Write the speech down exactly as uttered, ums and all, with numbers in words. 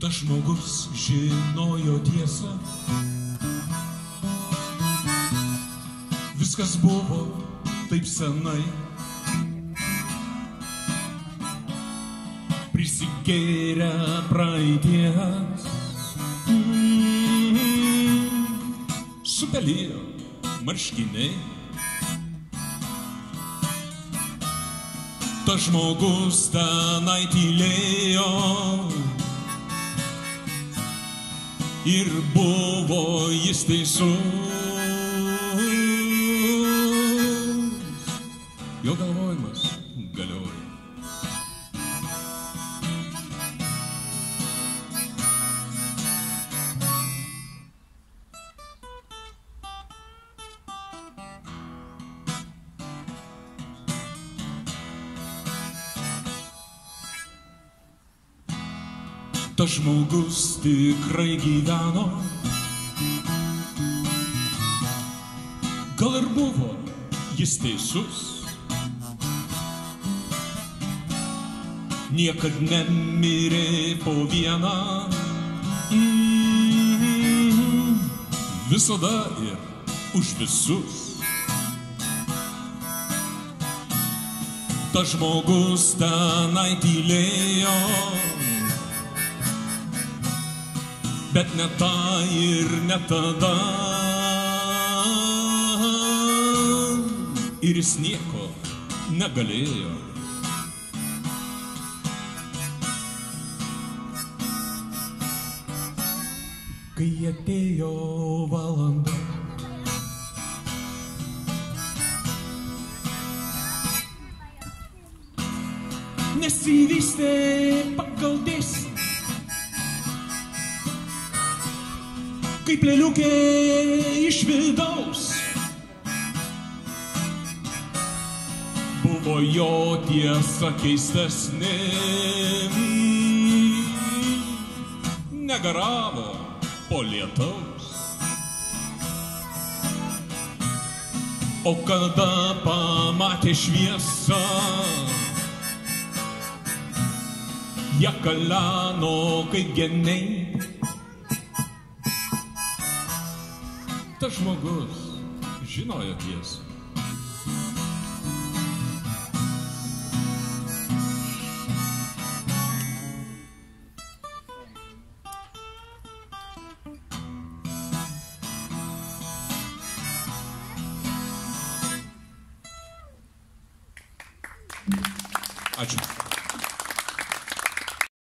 Tas žmogus žinojo tiesą, viskas buvo taip senai, prisigėrę praeities, mm, supelijo marškiniai. Tas žmogus tenai tylėjo ir buvo jis teisus. Jo galvojimas galioja. Tas žmogus tikrai gyveno, gal ir buvo jis teisus. Niekad nemirė po vieną, mm, visada ir už visus. Tas žmogus tenai tylėjo, bet ne tą ir ne tada. Ir jis nieko negalėjo. Kai atėjo valanda, nesivystė pagal dėsnį, kaip lėliukė iš vidaus. Buvo jo tiesa keistesnė, negaravo po lietaus. O kada pamatė šviesą, ją kaleno kaip geniai. Tas žmogus žinojo tiesą. Ačiū.